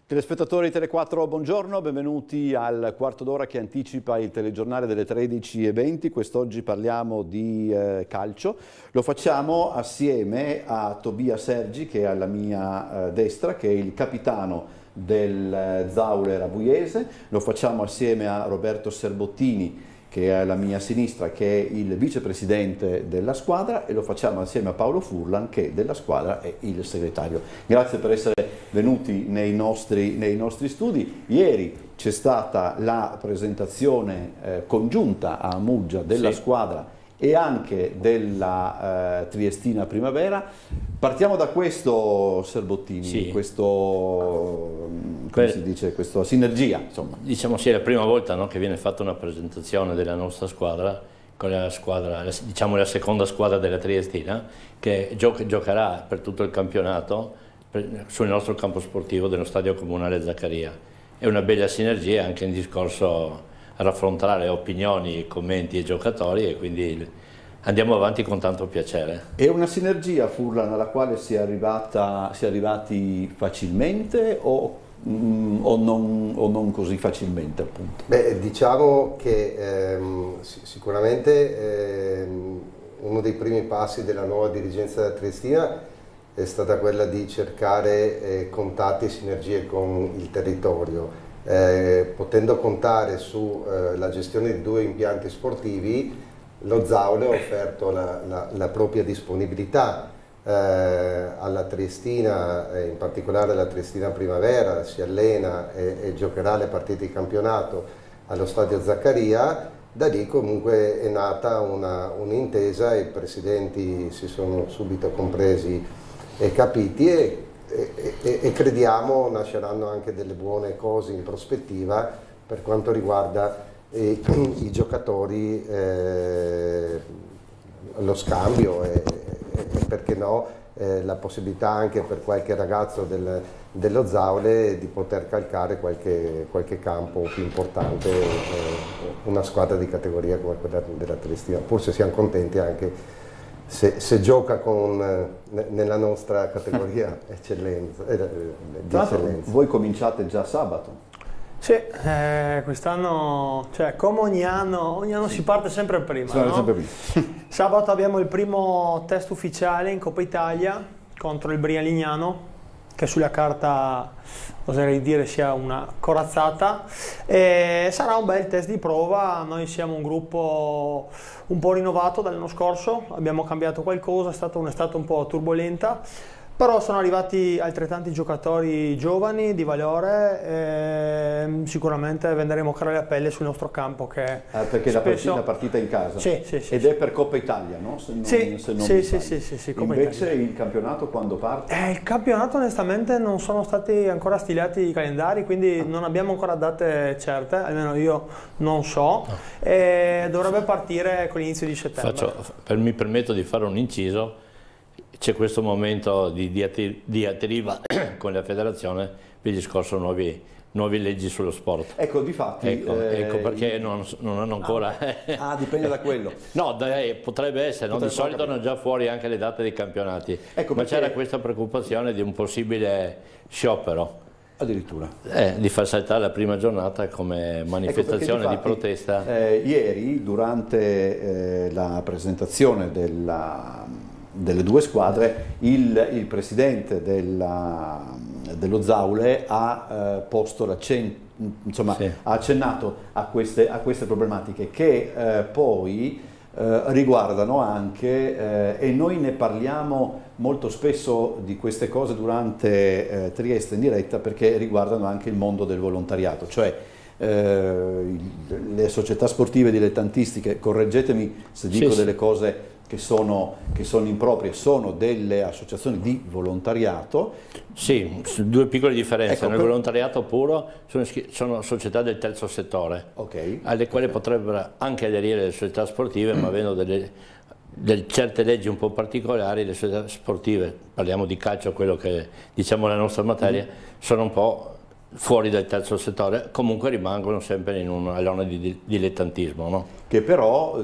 Telespettatori Tele4, buongiorno, benvenuti al quarto d'ora che anticipa il telegiornale delle 13:20. Quest'oggi parliamo di calcio. Lo facciamo assieme a Tobia Sergi, che è alla mia destra, che è il capitano del Zaule Rabuiese. Lo facciamo assieme a Roberto Serbottini, che è alla mia sinistra, che è il vicepresidente della squadra, e lo facciamo assieme a Paolo Furlan, che della squadra è il segretario. Grazie per essere venuti nei nostri studi. Ieri c'è stata la presentazione congiunta a Muggia della squadra e anche della Triestina Primavera. Partiamo da questo, Serbottini, come si dice, questa sinergia, insomma. Diciamo sì, è la prima volta, no, che viene fatta una presentazione della nostra squadra con la squadra, diciamo la seconda squadra della Triestina, che giocherà per tutto il campionato sul nostro campo sportivo dello Stadio Comunale Zaccaria. È una bella sinergia anche in discorso a raffrontare opinioni, commenti e giocatori, e quindi andiamo avanti con tanto piacere. È una sinergia, Furlan, alla quale si è arrivati facilmente o non così facilmente, appunto? Beh, diciamo che sicuramente uno dei primi passi della nuova dirigenza della Triestina è stata quella di cercare contatti e sinergie con il territorio, potendo contare sulla gestione di 2 impianti sportivi. Lo Zaule ha offerto la propria disponibilità alla Triestina, in particolare alla Triestina Primavera, si allena e giocherà le partite di campionato allo Stadio Zaccaria. Da lì comunque è nata un'intesa, i presidenti si sono subito compresi e capiti, e crediamo nasceranno anche delle buone cose in prospettiva per quanto riguarda i giocatori, lo scambio e perché no la possibilità anche per qualche ragazzo dello Zaule di poter calcare qualche campo più importante, una squadra di categoria come quella della Triestina, pur se siamo contenti anche se gioca nella nostra categoria di eccellenza. Voi cominciate già sabato? Sì, quest'anno, cioè come ogni anno si parte sempre prima, no? Sempre prima. Sabato abbiamo il primo test ufficiale in Coppa Italia contro il Brialignano, che sulla carta oserei dire sia una corazzata, e sarà un bel test di prova. Noi siamo un gruppo un po' rinnovato dall'anno scorso, abbiamo cambiato qualcosa, è stata un'estate un po' turbolenta, però sono arrivati altrettanti giocatori giovani di valore, e sicuramente venderemo cara la pelle sul nostro campo, che perché spesso... la partita è in casa. Sì, ed è per Coppa Italia, no? Sì, Invece il campionato quando parte? Il campionato onestamente non sono stati ancora stilati i calendari, quindi non abbiamo ancora date certe, almeno io non so, e dovrebbe partire con l'inizio di settembre. Mi permetto di fare un inciso. C'è questo momento di diatriba con la federazione per il discorso nuovi leggi sullo sport. Ecco, difatti... Ecco perché non hanno ancora... dipende da quello. No, potrebbe essere, no? Di solito erano già fuori anche le date dei campionati, ecco, ma c'era questa preoccupazione di un possibile sciopero. Addirittura. Di far saltare la prima giornata come manifestazione, ecco, di protesta. Ieri, durante la presentazione delle 2 squadre, il presidente dello Zaule ha posto l'accento, insomma, ha accennato a queste problematiche che poi riguardano anche, e noi ne parliamo molto spesso di queste cose durante Trieste in diretta, perché riguardano anche il mondo del volontariato, cioè le società sportive dilettantistiche, correggetemi se dico delle cose che sono improprie, sono delle associazioni di volontariato. Sì, 2 piccole differenze. Ecco, nel volontariato puro sono società del terzo settore, alle quali potrebbero anche aderire le società sportive, ma avendo certe leggi un po' particolari, le società sportive, parliamo di calcio, quello che diciamo la nostra materia, sono un po' fuori dal terzo settore, comunque rimangono sempre in un alone di dilettantismo, no? Che però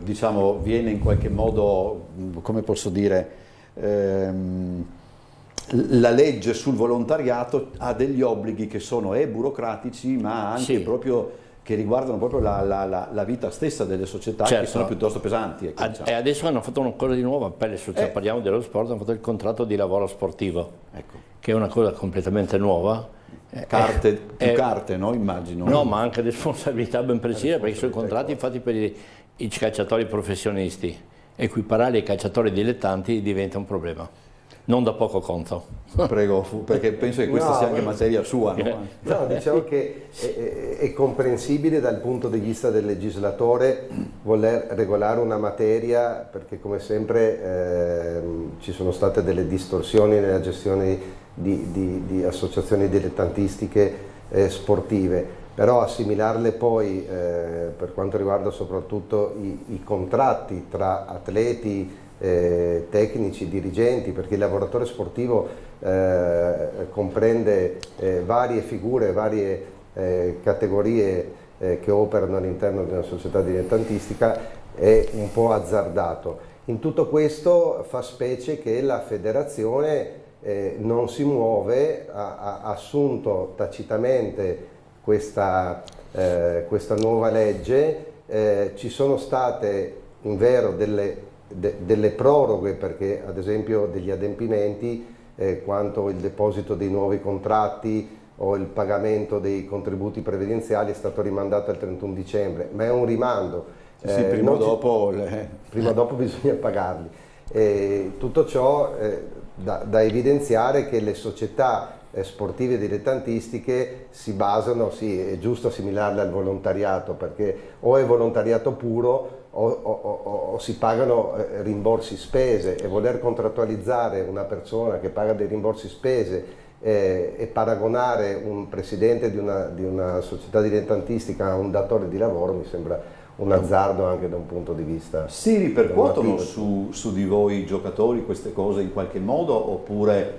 diciamo viene in qualche modo, come posso dire, la legge sul volontariato ha degli obblighi che sono burocratici, ma anche proprio che riguardano proprio la vita stessa delle società, che sono piuttosto pesanti. Diciamo. E adesso hanno fatto una cosa di nuova per le società, parliamo dello sport, hanno fatto il contratto di lavoro sportivo, che è una cosa completamente nuova. Più carte, no? Immagino. No, ma anche responsabilità ben precise, perché sono contratti fatti per i calciatori professionisti. Equiparare i calciatori dilettanti diventa un problema. Non da poco conto. Prego, perché penso che questa sia anche materia sua. No? No, diciamo che è comprensibile dal punto di vista del legislatore voler regolare una materia, perché come sempre ci sono state delle distorsioni nella gestione di associazioni dilettantistiche sportive, però assimilarle poi per quanto riguarda soprattutto i contratti tra atleti, tecnici, dirigenti, perché il lavoratore sportivo comprende varie figure, varie categorie che operano all'interno di una società dilettantistica, è un po' azzardato. In tutto questo fa specie che la federazione non si muove, ha assunto tacitamente questa nuova legge, ci sono state invero delle proroghe, perché ad esempio degli adempimenti quanto il deposito dei nuovi contratti o il pagamento dei contributi previdenziali è stato rimandato al 31 dicembre, ma è un rimando. Prima o dopo bisogna pagarli. Tutto ciò da evidenziare che le società sportive dilettantistiche si basano, sì, è giusto assimilarle al volontariato, perché o è volontariato puro o si pagano rimborsi spese, e voler contrattualizzare una persona che paga dei rimborsi spese e paragonare un presidente di una società dilettantistica a un datore di lavoro mi sembra un azzardo anche da un punto di vista. Si ripercuotono su di voi giocatori queste cose in qualche modo, oppure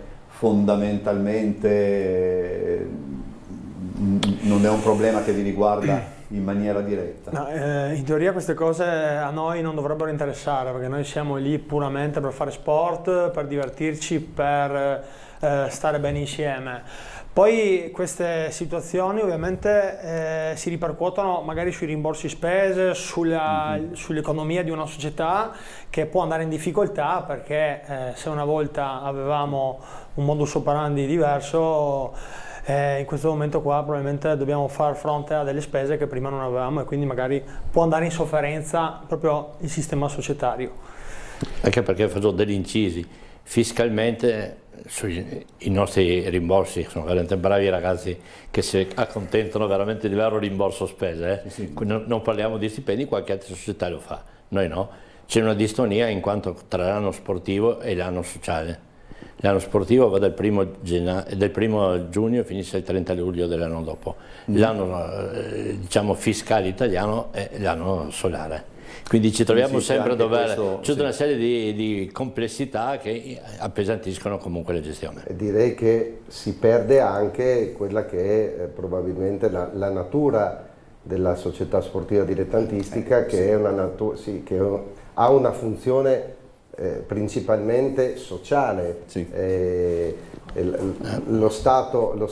fondamentalmente non è un problema che vi riguarda in maniera diretta? No, in teoria queste cose a noi non dovrebbero interessare, perché noi siamo lì puramente per fare sport, per divertirci, per stare bene insieme. Poi queste situazioni ovviamente si ripercuotono magari sui rimborsi spese, sull'economia di una società che può andare in difficoltà, perché se una volta avevamo un modus operandi diverso, in questo momento qua probabilmente dobbiamo far fronte a delle spese che prima non avevamo, e quindi magari può andare in sofferenza proprio il sistema societario. Anche perché faccio degli incisi fiscalmente sui nostri rimborsi, sono veramente bravi ragazzi che si accontentano veramente di vero rimborso spese, non parliamo di stipendi, qualche altra società lo fa, noi no. C'è una distonia in quanto tra l'anno sportivo e l'anno sociale. L'anno sportivo va dal 1° giugno e finisce il 30 luglio dell'anno dopo. L'anno diciamo fiscale italiano è l'anno solare. Quindi ci troviamo sempre a dover, c'è una serie di complessità che appesantiscono comunque la gestione. Direi che si perde anche quella che è probabilmente la natura della società sportiva dilettantistica, che è una natura, che ha una funzione principalmente sociale. Lo Stato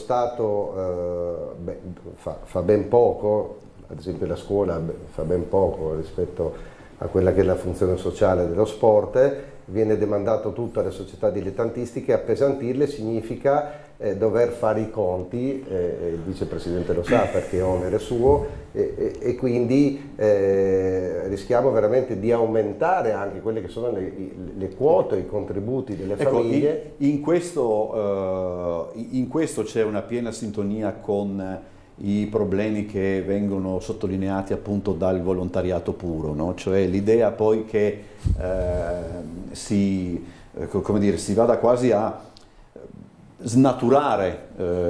fa ben poco, ad esempio la scuola fa ben poco rispetto a quella che è la funzione sociale dello sport, viene demandato tutto alle società dilettantistiche. Appesantirle significa dover fare i conti, il vicepresidente lo sa perché è onere suo, e quindi rischiamo veramente di aumentare anche quelle che sono le quote, i contributi delle famiglie. In questo c'è una piena sintonia con i problemi che vengono sottolineati appunto dal volontariato puro, no? Cioè l'idea poi che si vada quasi a snaturare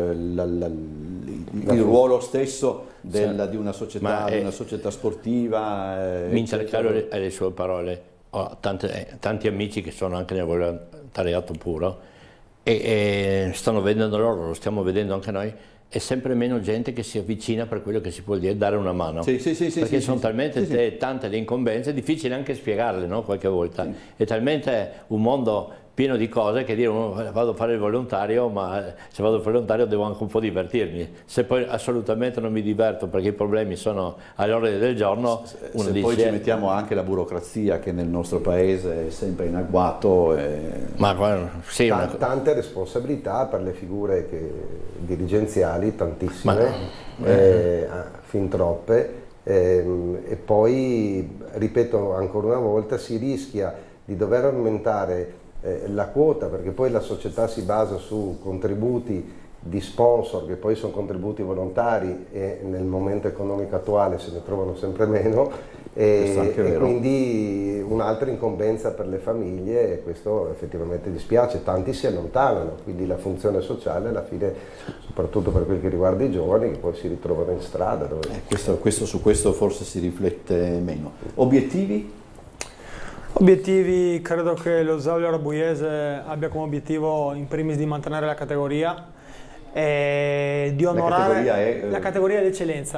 il ruolo stesso di una società sportiva. Minchia Carlo ha le sue parole, ho tanti amici che sono anche nel volontariato puro e stanno vedendo loro, lo stiamo vedendo anche noi. È sempre meno gente che si avvicina per quello che si può dire dare una mano, perché sono talmente tante le incombenze, è difficile anche spiegarle, no? Qualche volta, è talmente un mondo pieno di cose che dire vado a fare il volontario, ma se vado a fare il volontario devo anche un po' divertirmi. Se poi assolutamente non mi diverto perché i problemi sono all'ordine del giorno, uno se dice, poi ci mettiamo anche la burocrazia che nel nostro paese è sempre in agguato. Ma sì, tante responsabilità per le figure dirigenziali, tantissime, fin troppe. E poi, ripeto ancora una volta, si rischia di dover aumentare la quota, perché poi la società si basa su contributi di sponsor che poi sono contributi volontari e nel momento economico attuale se ne trovano sempre meno, e quindi un'altra incombenza per le famiglie, e questo effettivamente dispiace. Tanti si allontanano, quindi la funzione sociale alla fine, soprattutto per quel che riguarda i giovani, che poi si ritrovano in strada. Su questo forse si riflette meno. Obiettivi? Obiettivi, credo che lo Zaulio Rabuiese abbia come obiettivo in primis di mantenere la categoria e di onorare la categoria di eccellenza.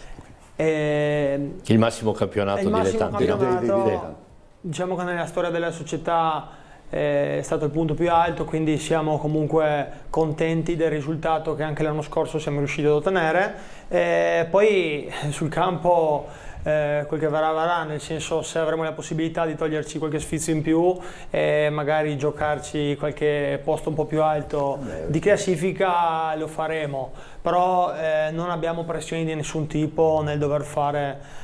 Il massimo campionato dilettanti. Diciamo che nella storia della società è stato il punto più alto, quindi siamo comunque contenti del risultato che anche l'anno scorso siamo riusciti ad ottenere. Poi sul campo quel che varrà, nel senso, se avremo la possibilità di toglierci qualche sfizio in più e magari giocarci qualche posto un po' più alto di classifica, lo faremo, però non abbiamo pressioni di nessun tipo nel dover fare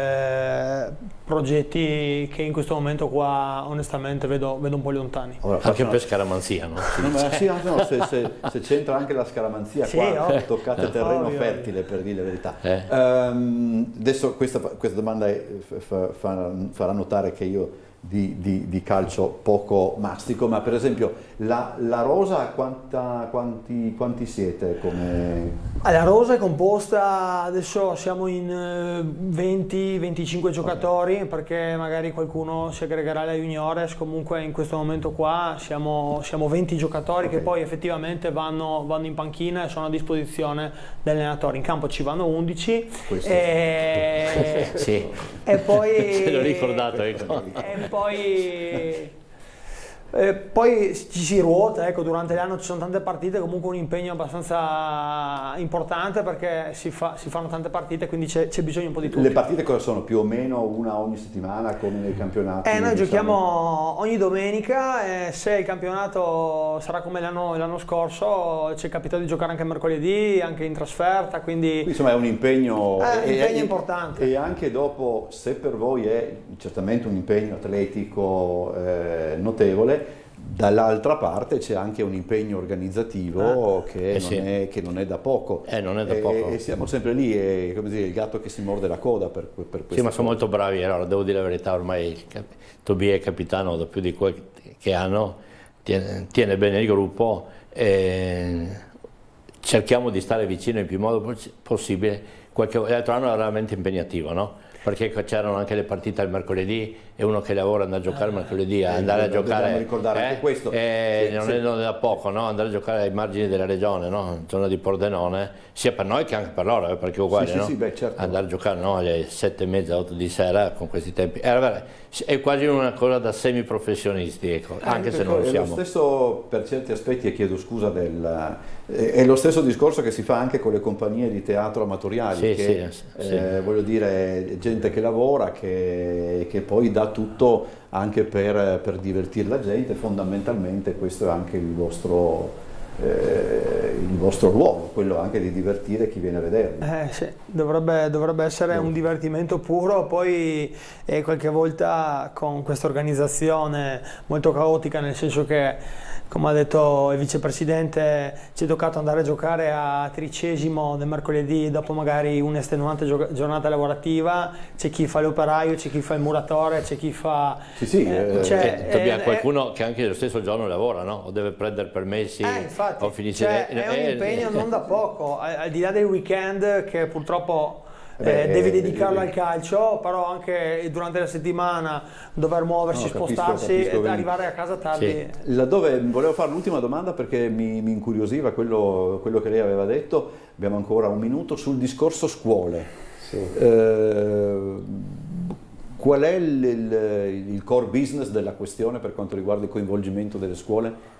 progetti che in questo momento qua onestamente vedo un po' lontani. Anche per scaramanzia, no? Se c'entra anche la scaramanzia, sì, qua toccate terreno fertile, per dire la verità. Adesso questa domanda farà notare che io di calcio poco mastico, ma per esempio la rosa quanti siete? La rosa è composta, adesso siamo in 20-25 giocatori, perché magari qualcuno si aggregherà alla juniores. Comunque in questo momento qua siamo 20 giocatori, che poi effettivamente vanno in panchina e sono a disposizione dell'allenatore. In campo ci vanno 11 sì. E poi se l'ho ricordato, ecco. Poi ci si ruota, ecco, durante l'anno ci sono tante partite, comunque un impegno abbastanza importante perché si fanno tante partite, quindi c'è bisogno un po' di tutto. Le partite cosa sono? Più o meno una ogni settimana come nei campionati? Noi giochiamo ogni domenica, e se il campionato sarà come l'anno scorso ci è capitato di giocare anche mercoledì, anche in trasferta, quindi insomma è un impegno, importante. E anche dopo, se per voi è certamente un impegno atletico notevole, dall'altra parte c'è anche un impegno organizzativo che non è da poco. Non è da poco. E siamo sempre lì, è come dire, il gatto che si morde la coda per questo. Sì, ma sono molto bravi, allora devo dire la verità, ormai Tobia è capitano da più di qualche anno, tiene bene il gruppo, e cerchiamo di stare vicino in più modo possibile. L'altro anno era veramente impegnativo, no? Perché c'erano anche le partite al mercoledì, e uno che lavora andare a giocare mercoledì, andare a giocare, ricordare anche questo. Non è da poco, no? Andare a giocare ai margini della regione, no? In zona di Pordenone, sia per noi che anche per loro, perché è uguale, no? Certo. Andare a giocare, no, alle 7:30, 8 di sera con questi tempi. È quasi una cosa da semiprofessionisti, ecco, anche se non lo siamo. È lo stesso per certi aspetti, e chiedo scusa, è lo stesso discorso che si fa anche con le compagnie di teatro amatoriali, voglio dire, gente che lavora, che poi dà tutto anche per divertire la gente. Fondamentalmente questo è anche il vostro ruolo, quello anche di divertire chi viene a vedervi. Sì, dovrebbe essere un divertimento puro. Poi qualche volta con questa organizzazione molto caotica, nel senso che, come ha detto il vicepresidente, ci è toccato andare a giocare a Tricesimo del mercoledì dopo magari un'estenuante giornata lavorativa. C'è chi fa l'operaio, c'è chi fa il muratore, c'è chi fa... Abbiamo qualcuno che anche lo stesso giorno lavora, no? O deve prendere permessi o finisce... È un impegno non da poco, al di là del weekend che purtroppo... devi dedicarlo al calcio, però anche durante la settimana dover muoversi, spostarsi e arrivare a casa tardi. Sì. Laddove volevo fare l'ultima domanda, perché mi incuriosiva quello che lei aveva detto, abbiamo ancora un minuto, sul discorso scuole. Qual è il core business della questione per quanto riguarda il coinvolgimento delle scuole?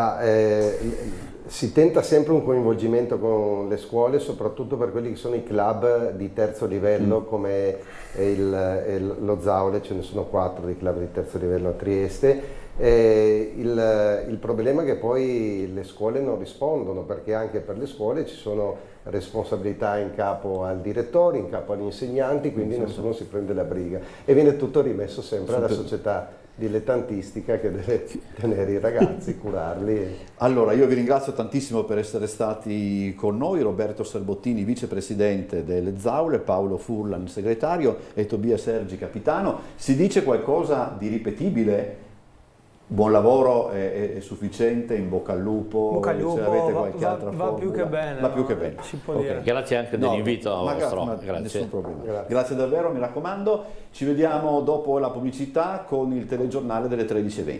Si tenta sempre un coinvolgimento con le scuole, soprattutto per quelli che sono i club di terzo livello come lo Zaule, ce ne sono 4 di club di terzo livello a Trieste. Il problema è che poi le scuole non rispondono, perché anche per le scuole ci sono responsabilità in capo al direttore, in capo agli insegnanti, quindi nessuno si prende la briga e viene tutto rimesso sempre alla società dilettantistica che deve tenere i ragazzi, curarli. Allora, io vi ringrazio tantissimo per essere stati con noi, Roberto Serbottini, vicepresidente delle Zaule, Paolo Furlan, segretario, e Tobia Sergi, capitano. Si dice qualcosa di ripetibile? Buon lavoro, è sufficiente, in bocca al lupo, bocca al lupo, avete qualche altra va più che bene. Va più che bene. Si può dire. Grazie anche dell'invito vostro. Grazie. Nessun problema. Grazie davvero, mi raccomando. Ci vediamo dopo la pubblicità con il telegiornale delle 13:20.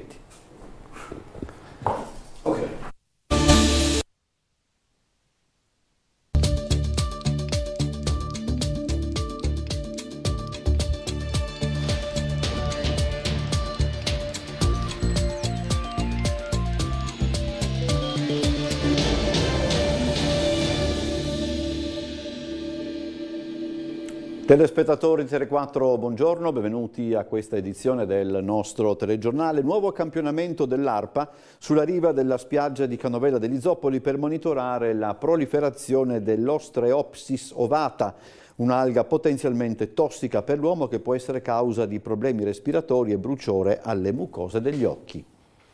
Ok. Telespettatori di Tele4, buongiorno, benvenuti a questa edizione del nostro telegiornale. Nuovo campionamento dell'ARPA sulla riva della spiaggia di Canovella degli Zoppoli per monitorare la proliferazione dell'Ostreopsis ovata, un'alga potenzialmente tossica per l'uomo che può essere causa di problemi respiratori e bruciore alle mucose degli occhi.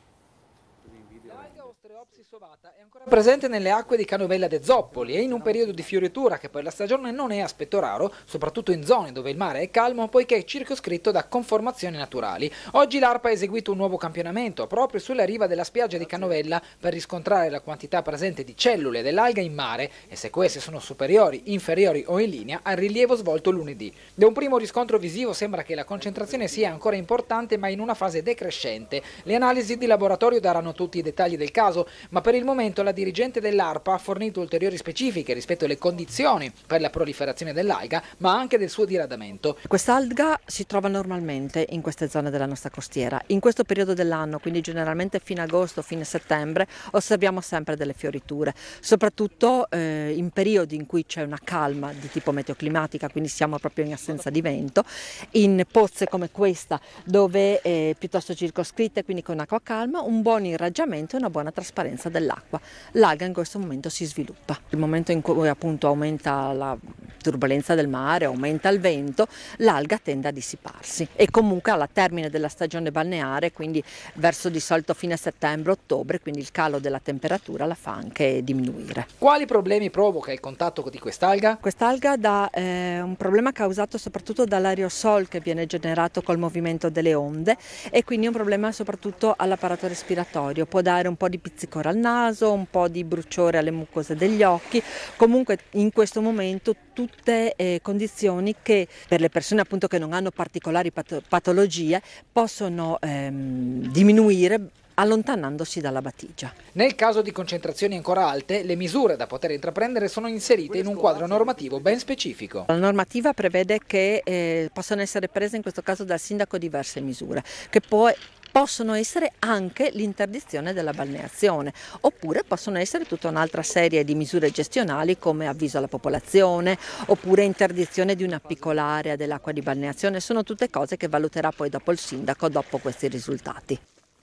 Presente nelle acque di Canovella de Zoppoli e in un periodo di fioritura che per la stagione non è aspetto raro, soprattutto in zone dove il mare è calmo poiché è circoscritto da conformazioni naturali. Oggi l'ARPA ha eseguito un nuovo campionamento proprio sulla riva della spiaggia di Canovella per riscontrare la quantità presente di cellule dell'alga in mare e se queste sono superiori, inferiori o in linea al rilievo svolto lunedì. Da un primo riscontro visivo sembra che la concentrazione sia ancora importante ma in una fase decrescente. Le analisi di laboratorio daranno tutti i dettagli del caso, ma per il momento la dirigente dell'ARPA ha fornito ulteriori specifiche rispetto alle condizioni per la proliferazione dell'alga, ma anche del suo diradamento. Quest'alga si trova normalmente in queste zone della nostra costiera. In questo periodo dell'anno, quindi generalmente fine agosto, fine settembre, osserviamo sempre delle fioriture, soprattutto in periodi in cui c'è una calma di tipo meteoclimatica, quindi siamo proprio in assenza di vento, in pozze come questa dove è piuttosto circoscritte, quindi con acqua calma, un buon irraggiamento e una buona trasparenza dell'acqua. L'alga in questo momento si sviluppa. Il momento in cui appunto aumenta la turbolenza del mare, aumenta il vento, l'alga tende a dissiparsi e comunque alla termine della stagione balneare, quindi verso di solito fine settembre-ottobre, quindi il calo della temperatura la fa anche diminuire. Quali problemi provoca il contatto di quest'alga? Quest'alga dà un problema causato soprattutto dall'aerosol che viene generato col movimento delle onde e quindi un problema soprattutto all'apparato respiratorio, può dare un po' di pizzicore al naso, un po' di bruciore alle mucose degli occhi, comunque in questo momento tutte condizioni che per le persone appunto che non hanno particolari patologie possono diminuire allontanandosi dalla batigia. Nel caso di concentrazioni ancora alte, le misure da poter intraprendere sono inserite in un quadro normativo ben specifico. La normativa prevede che possano essere prese in questo caso dal sindaco diverse misure, che possono essere anche l'interdizione della balneazione, oppure possono essere tutta un'altra serie di misure gestionali come avviso alla popolazione, oppure interdizione di una piccola area dell'acqua di balneazione. Sono tutte cose che valuterà poi dopo il sindaco dopo questi risultati.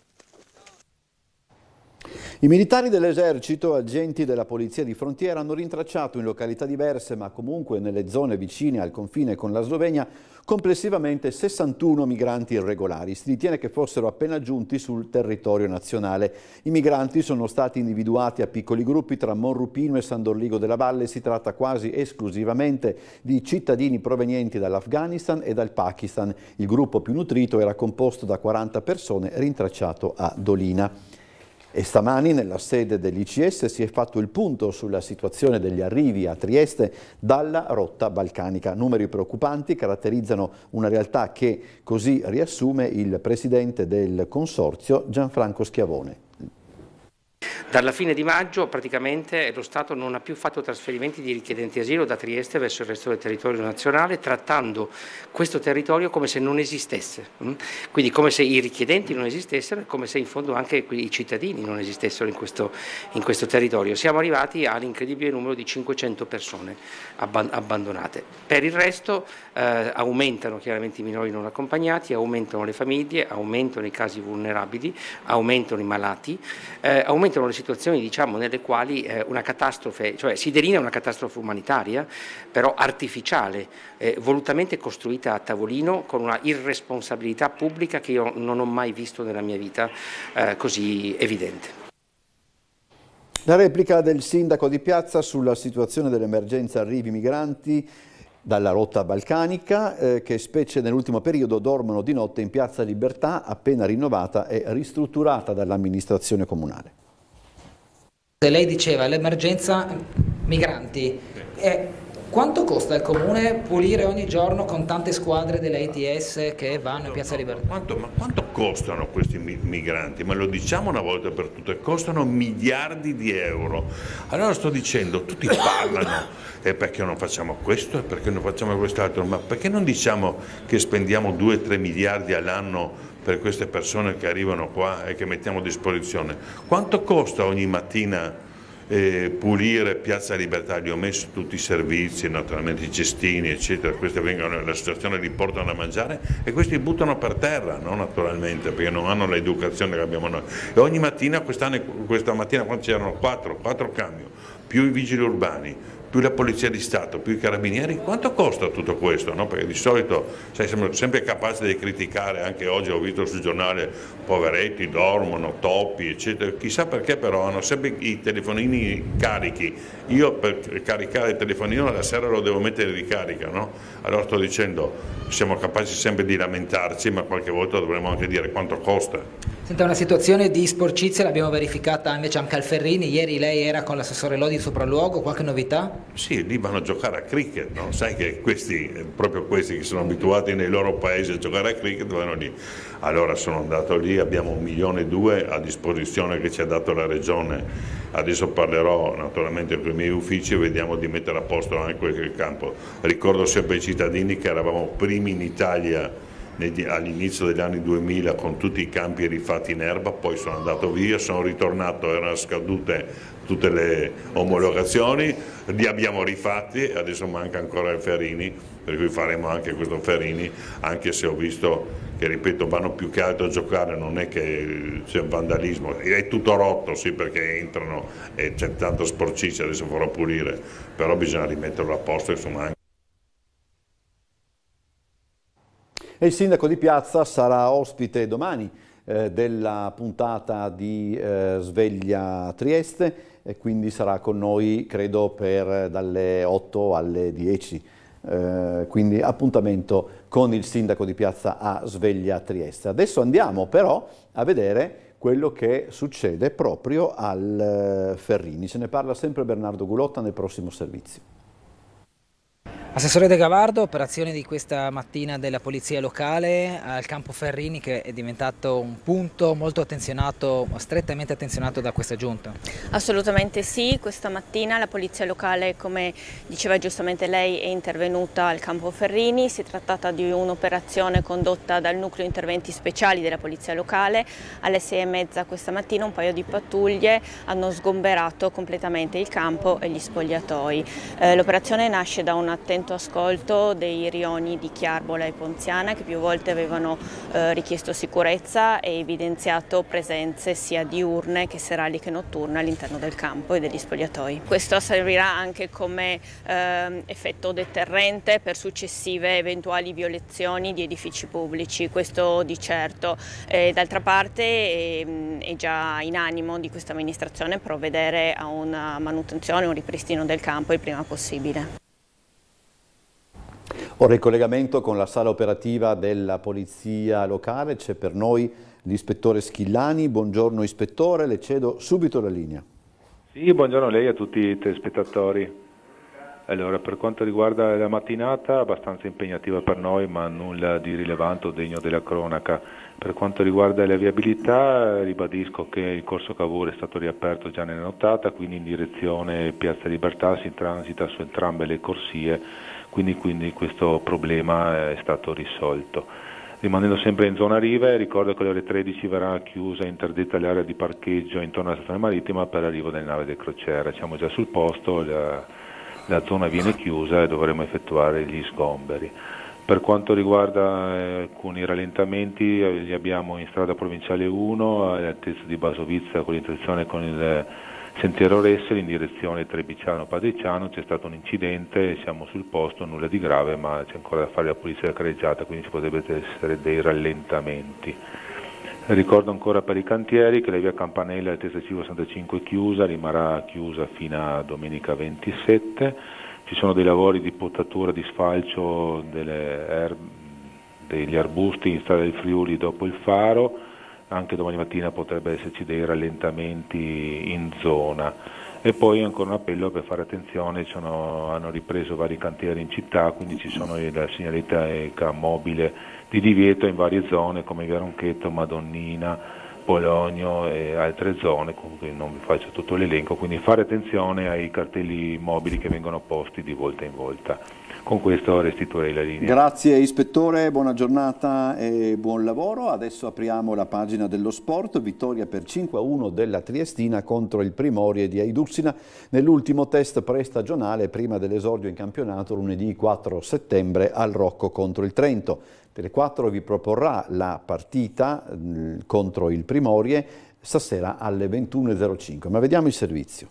I militari dell'esercito, agenti della polizia di frontiera, hanno rintracciato in località diverse, ma comunque nelle zone vicine al confine con la Slovenia, complessivamente 61 migranti irregolari. Si ritiene che fossero appena giunti sul territorio nazionale. I migranti sono stati individuati a piccoli gruppi tra Monrupino e San Dorligo della Valle. Si tratta quasi esclusivamente di cittadini provenienti dall'Afghanistan e dal Pakistan. Il gruppo più nutrito era composto da 40 persone, rintracciato a Dolina. E stamani nella sede dell'ICS si è fatto il punto sulla situazione degli arrivi a Trieste dalla rotta balcanica. Numeri preoccupanti caratterizzano una realtà che così riassume il presidente del consorzio Gianfranco Schiavone. Dalla fine di maggio praticamente lo Stato non ha più fatto trasferimenti di richiedenti asilo da Trieste verso il resto del territorio nazionale, trattando questo territorio come se non esistesse, quindi come se i richiedenti non esistessero e come se in fondo anche i cittadini non esistessero in questo territorio. Siamo arrivati all'incredibile numero di 500 persone abbandonate. Per il resto aumentano chiaramente i minori non accompagnati, aumentano le famiglie, aumentano i casi vulnerabili, aumentano i malati, aumentano le situazioni, diciamo, nelle quali una catastrofe, cioè si delinea una catastrofe umanitaria, però artificiale, volutamente costruita a tavolino con una irresponsabilità pubblica che io non ho mai visto nella mia vita così evidente. La replica del sindaco di Piazza sulla situazione dell'emergenza arrivi migranti dalla rotta balcanica che specie nell'ultimo periodo dormono di notte in Piazza Libertà, appena rinnovata e ristrutturata dall'amministrazione comunale. Lei diceva l'emergenza migranti. Quanto costa al comune pulire ogni giorno con tante squadre delle ITS che vanno in Piazza Libertà? Ma quanto costano questi migranti? Ma lo diciamo una volta per tutte, costano miliardi di euro. Allora sto dicendo, tutti parlano, e perché non facciamo questo, e perché non facciamo quest'altro, ma perché non diciamo che spendiamo 2-3 miliardi all'anno per queste persone che arrivano qua e che mettiamo a disposizione? Quanto costa ogni mattina pulire Piazza Libertà? Gli ho messo tutti i servizi, naturalmente i cestini eccetera, questi vengono, l'associazione li portano da mangiare e questi buttano per terra, no? Naturalmente, perché non hanno l'educazione che abbiamo noi. E ogni mattina, questa mattina quando c'erano 4 camion, più i vigili urbani, più la Polizia di Stato, più i Carabinieri, quanto costa tutto questo? No? Perché di solito siamo sempre capaci di criticare, anche oggi ho visto sul giornale, poveretti, dormono, topi, eccetera, chissà perché però hanno sempre i telefonini carichi. Io per caricare il telefonino la sera lo devo mettere in ricarica, no? Allora sto dicendo, siamo capaci sempre di lamentarci, ma qualche volta dovremmo anche dire quanto costa. Senta, una situazione di sporcizia l'abbiamo verificata invece anche al Ferrini, ieri lei era con l'assessore Lodi in sopralluogo, qualche novità? Sì, lì vanno a giocare a cricket, no? Sai che proprio questi che sono abituati nei loro paesi a giocare a cricket vanno lì. Allora sono andato lì, abbiamo 1,2 milioni a disposizione che ci ha dato la Regione, adesso parlerò naturalmente con i miei uffici e vediamo di mettere a posto anche quel campo. Ricordo sempre ai cittadini che eravamo primi in Italia all'inizio degli anni 2000 con tutti i campi rifatti in erba, poi sono andato via, sono ritornato, erano scadute tutte le omologazioni, li abbiamo rifatti e adesso manca ancora il Ferrini, per cui faremo anche questo Ferrini, anche se ho visto che, ripeto, vanno più che altro a giocare, non è che c'è vandalismo, è tutto rotto, sì, perché entrano e c'è tanto sporcizia, adesso farò pulire, però bisogna rimetterlo a posto, insomma. E il sindaco di Piazza sarà ospite domani della puntata di Sveglia Trieste e quindi sarà con noi, credo, dalle 8 alle 10. Quindi appuntamento con il sindaco di Piazza a Sveglia Trieste. Adesso andiamo però a vedere quello che succede proprio al Ferrini. Ce ne parla sempre Bernardo Gulotta nel prossimo servizio. Assessore De Gavardo, operazione di questa mattina della Polizia Locale al campo Ferrini, che è diventato un punto molto attenzionato, strettamente attenzionato da questa giunta. Assolutamente sì, questa mattina la Polizia Locale, come diceva giustamente lei, è intervenuta al campo Ferrini. Si è trattata di un'operazione condotta dal nucleo interventi speciali della Polizia Locale. Alle 6:30 questa mattina un paio di pattuglie hanno sgomberato completamente il campo e gli spogliatoi. L'operazione nasce da un attento ascolto dei rioni di Chiarbola e Ponziana, che più volte avevano richiesto sicurezza e evidenziato presenze sia diurne che serali che notturne all'interno del campo e degli spogliatoi. Questo servirà anche come effetto deterrente per successive eventuali violazioni di edifici pubblici, questo di certo. D'altra parte è già in animo di questa amministrazione provvedere a una manutenzione, un ripristino del campo il prima possibile. Ora in collegamento con la sala operativa della Polizia Locale c'è per noi l'ispettore Schillani. Buongiorno ispettore, le cedo subito la linea. Sì, buongiorno a lei e a tutti i telespettatori. Allora, per quanto riguarda la mattinata, abbastanza impegnativa per noi, ma nulla di rilevante o degno della cronaca. Per quanto riguarda la viabilità, ribadisco che il corso Cavour è stato riaperto già nella nottata, quindi in direzione Piazza Libertà si transita su entrambe le corsie, quindi questo problema è stato risolto. Rimanendo sempre in zona rive, ricordo che alle ore 13 verrà chiusa e interdetta l'area di parcheggio intorno alla stazione marittima per l'arrivo delle navi del crociera. Siamo già sul posto, la zona viene chiusa e dovremo effettuare gli sgomberi. Per quanto riguarda alcuni rallentamenti, li abbiamo in strada provinciale 1 all'altezza di Basovizza con l'intersezione con il sentiero Ressel in direzione Trebiciano-Padriciano. C'è stato un incidente, siamo sul posto, nulla di grave, ma c'è ancora da fare la polizia carreggiata, quindi ci potrebbero essere dei rallentamenti. Ricordo ancora per i cantieri che la via Campanella altezza C65 è chiusa, rimarrà chiusa fino a domenica 27. Ci sono dei lavori di potatura, di sfalcio degli arbusti in strada del Friuli dopo il faro. Anche domani mattina potrebbe esserci dei rallentamenti in zona. E poi ancora un appello per fare attenzione, hanno ripreso vari cantieri in città, quindi ci sono la segnaletica mobile di divieto in varie zone come Via Ronchetto, Madonnina, Polonio e altre zone, comunque non vi faccio tutto l'elenco, quindi fare attenzione ai cartelli mobili che vengono posti di volta in volta. Con questo restituirei la linea. Grazie ispettore, buona giornata e buon lavoro. Adesso apriamo la pagina dello sport. Vittoria per 5-1 della Triestina contro il Primorie di Aidussina nell'ultimo test prestagionale prima dell'esordio in campionato lunedì 4 settembre al Rocco contro il Trento. Tele4 vi proporrà la partita contro il Primorie stasera alle 21:05. Ma vediamo il servizio.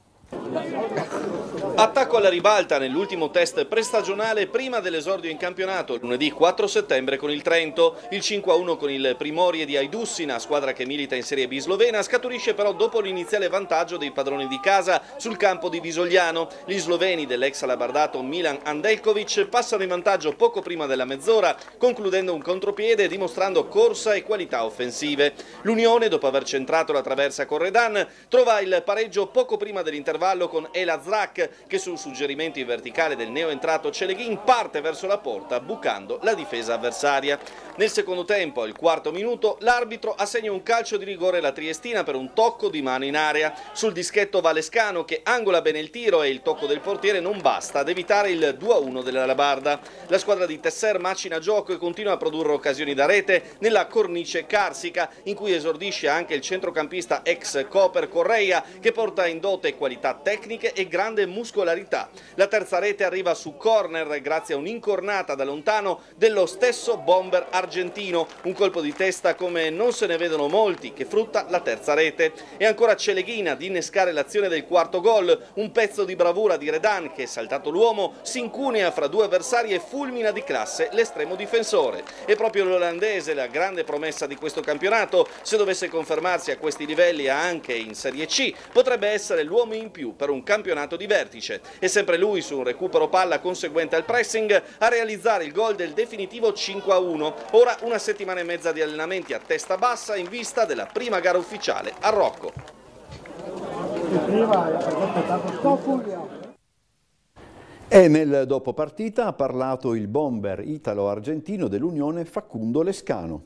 Attacco alla ribalta nell'ultimo test prestagionale prima dell'esordio in campionato, lunedì 4 settembre con il Trento. Il 5-1 con il Primorie di Aidussina, squadra che milita in Serie B slovena, scaturisce però dopo l'iniziale vantaggio dei padroni di casa sul campo di Visogliano. Gli sloveni dell'ex alabardato Milan Andelkovic passano in vantaggio poco prima della mezz'ora, concludendo un contropiede e dimostrando corsa e qualità offensive. L'Unione, dopo aver centrato la traversa con Redan, trova il pareggio poco prima dell'intervallo con El Azraq, che sul suggerimento in verticale del neoentrato Celeghin parte verso la porta, bucando la difesa avversaria. Nel secondo tempo, al quarto minuto, l'arbitro assegna un calcio di rigore alla Triestina per un tocco di mano in area. Sul dischetto Valescano, che angola bene il tiro, e il tocco del portiere non basta ad evitare il 2-1 dell'Alabarda. La squadra di Tesser macina gioco e continua a produrre occasioni da rete nella cornice carsica, in cui esordisce anche il centrocampista ex Coper Correia, che porta in dote qualità tecniche e grande muscolarità. La terza rete arriva su corner grazie a un'incornata da lontano dello stesso bomber argentino, un colpo di testa come non se ne vedono molti, che frutta la terza rete. E ancora Celeghin ad innescare l'azione del quarto gol, un pezzo di bravura di Redan che, saltato l'uomo, si incunea fra due avversari e fulmina di classe l'estremo difensore. E proprio l'olandese, la grande promessa di questo campionato, se dovesse confermarsi a questi livelli anche in Serie C, potrebbe essere l'uomo in più per un campionato di vertice. E sempre lui, su un recupero palla conseguente al pressing, a realizzare il gol del definitivo 5-1. Ora una settimana e mezza di allenamenti a testa bassa in vista della prima gara ufficiale a Rocco. E nel dopo partita ha parlato il bomber italo-argentino dell'Unione Facundo Lescano.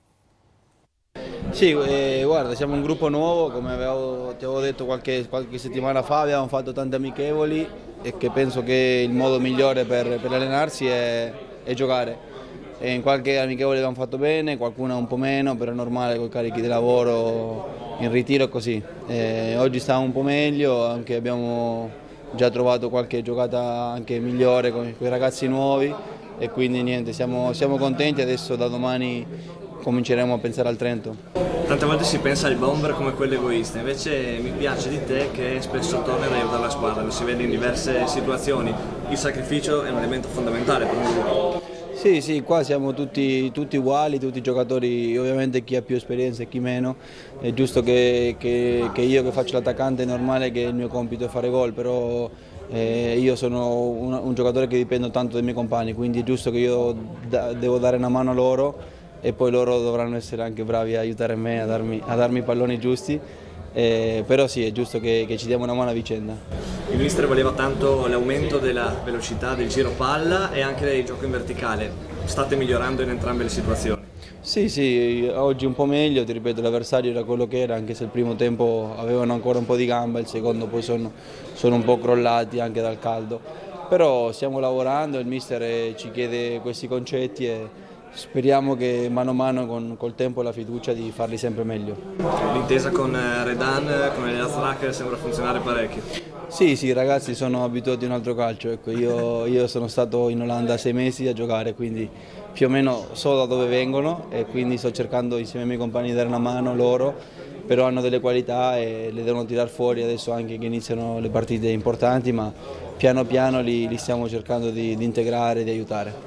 Sì, guarda, siamo un gruppo nuovo, come ti avevo detto qualche settimana fa, abbiamo fatto tante amichevoli e che penso che il modo migliore per allenarsi è giocare. E in qualche amichevole abbiamo fatto bene, qualcuna un po' meno, però è normale con i carichi di lavoro in ritiro così. Oggi stiamo un po' meglio, anche abbiamo già trovato qualche giocata anche migliore con i ragazzi nuovi e quindi niente, siamo contenti. Adesso da domani cominceremo a pensare al Trento. Tante volte si pensa al bomber come quello egoista, invece mi piace di te che spesso torni ad aiutare la squadra, lo si vede in diverse situazioni. Il sacrificio è un elemento fondamentale per un gruppo. Sì, qua siamo tutti uguali, tutti giocatori, ovviamente chi ha più esperienza e chi meno. È giusto che io che faccio l'attaccante è normale che il mio compito è fare gol, però io sono un giocatore che dipende tanto dai miei compagni, quindi è giusto che io devo dare una mano a loro e poi loro dovranno essere anche bravi a aiutare me a darmi i palloni giusti. però sì, è giusto che ci diamo una mano a vicenda. Il mister voleva tanto l'aumento della velocità del giro palla e anche del gioco in verticale. State migliorando in entrambe le situazioni? Sì, oggi un po' meglio, ti ripeto, l'avversario era quello che era, anche se il primo tempo avevano ancora un po' di gamba, il secondo poi sono un po' crollati anche dal caldo. Però stiamo lavorando, il mister ci chiede questi concetti e speriamo che mano a mano col tempo e la fiducia di farli sempre meglio. L'intesa con Redan, con Elias Racker sembra funzionare parecchio. Sì, i ragazzi sono abituati a un altro calcio, ecco, io sono stato in Olanda 6 mesi a giocare, quindi più o meno so da dove vengono e quindi sto cercando insieme ai miei compagni di dare una mano loro, però hanno delle qualità e le devono tirar fuori adesso anche che iniziano le partite importanti, ma piano piano li stiamo cercando di integrare e di aiutare.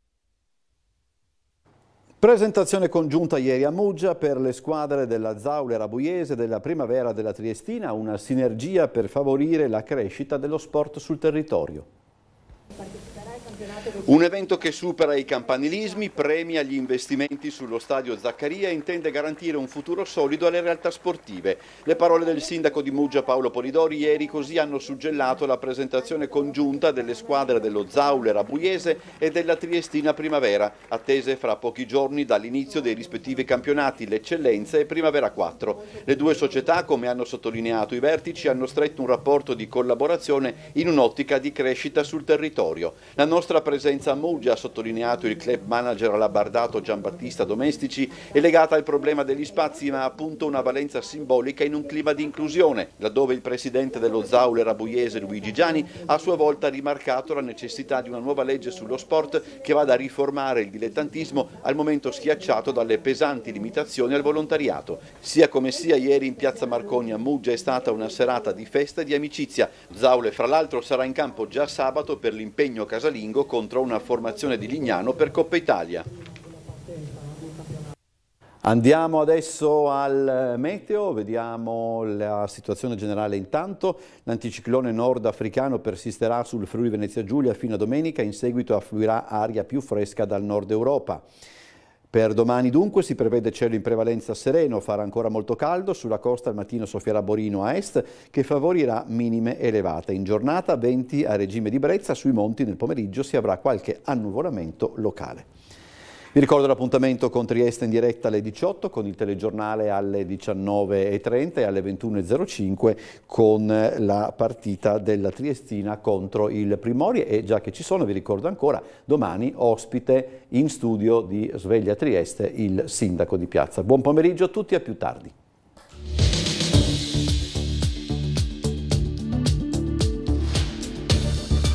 Presentazione congiunta ieri a Muggia per le squadre della Zaule Rabuiese e della Primavera della Triestina, una sinergia per favorire la crescita dello sport sul territorio. Un evento che supera i campanilismi, premia gli investimenti sullo stadio Zaccaria e intende garantire un futuro solido alle realtà sportive. Le parole del sindaco di Muggia Paolo Polidori ieri così hanno suggellato la presentazione congiunta delle squadre dello Zaule Rabuiese e della Triestina Primavera, attese fra pochi giorni dall'inizio dei rispettivi campionati l'Eccellenza e Primavera 4. Le due società, come hanno sottolineato i vertici, hanno stretto un rapporto di collaborazione in un'ottica di crescita sul territorio. La nostra presenza a Muggia, ha sottolineato il club manager alabardato Giambattista Domestici, è legata al problema degli spazi, ma ha appunto una valenza simbolica in un clima di inclusione, laddove il presidente dello Zaule Rabuiese Luigi Giani ha a sua volta rimarcato la necessità di una nuova legge sullo sport che vada a riformare il dilettantismo al momento schiacciato dalle pesanti limitazioni al volontariato. Sia come sia, ieri in piazza Marconi a Muggia è stata una serata di festa e di amicizia. Zaule, fra l'altro, sarà in campo già sabato per l'impegno casalingo contro una formazione di Lignano per Coppa Italia. Andiamo adesso al meteo, vediamo la situazione generale intanto. L'anticiclone nordafricano persisterà sul Friuli Venezia Giulia fino a domenica, in seguito affluirà aria più fresca dal nord Europa. Per domani dunque si prevede cielo in prevalenza sereno, farà ancora molto caldo, sulla costa al mattino soffierà Borino a est che favorirà minime elevate. In giornata venti a regime di brezza, sui monti nel pomeriggio si avrà qualche annuvolamento locale. Vi ricordo l'appuntamento con Trieste in diretta alle 18, con il telegiornale alle 19:30 e alle 21:05 con la partita della Triestina contro il Primorie. E già che ci sono, vi ricordo ancora, domani ospite in studio di Sveglia Trieste il sindaco di Piazza. Buon pomeriggio a tutti e a più tardi.